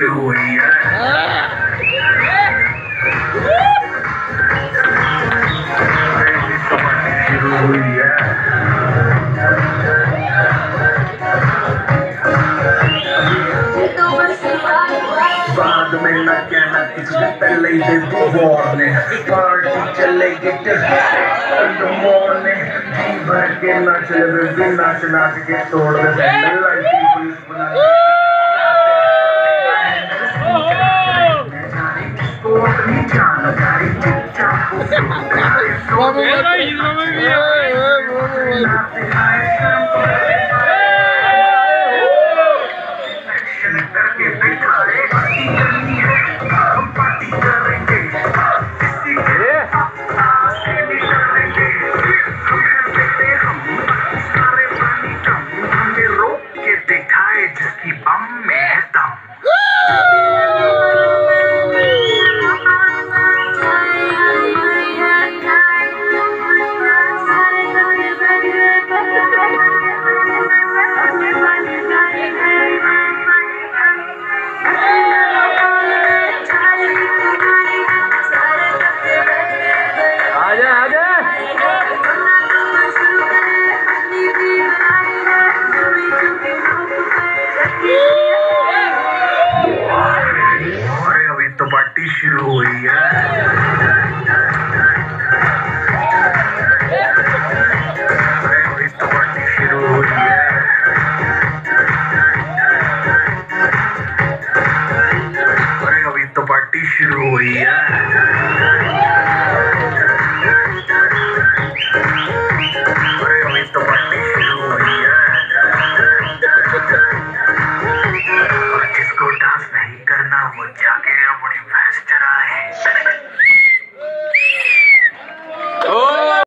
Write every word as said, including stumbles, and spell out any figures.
शुरू हुई है। शुरू हुई है। बाद में न कहना कुछ पहले ही दे दो वार्निंग। पार्टी चलेगी टिल मॉर्निंग। जी भर के नाच ले भी नाच नाच के तोड़ दे सैंडल लाइट पुलिस बुला को अपनी जानकारी चुपचाप करके बैठाए पार्टी करनी है, हम पार्टी करेंगे, किसी के आगे नहीं करेंगे। हम हैं बेटे हम सारे पानी कम, हमें रोक के दिखाए जिसकी बम में है दम। तो पार्टी शुरू हुई है। अभी तो पार्टी शुरू हुई है। अरे अभी तो पार्टी शुरू हुई है।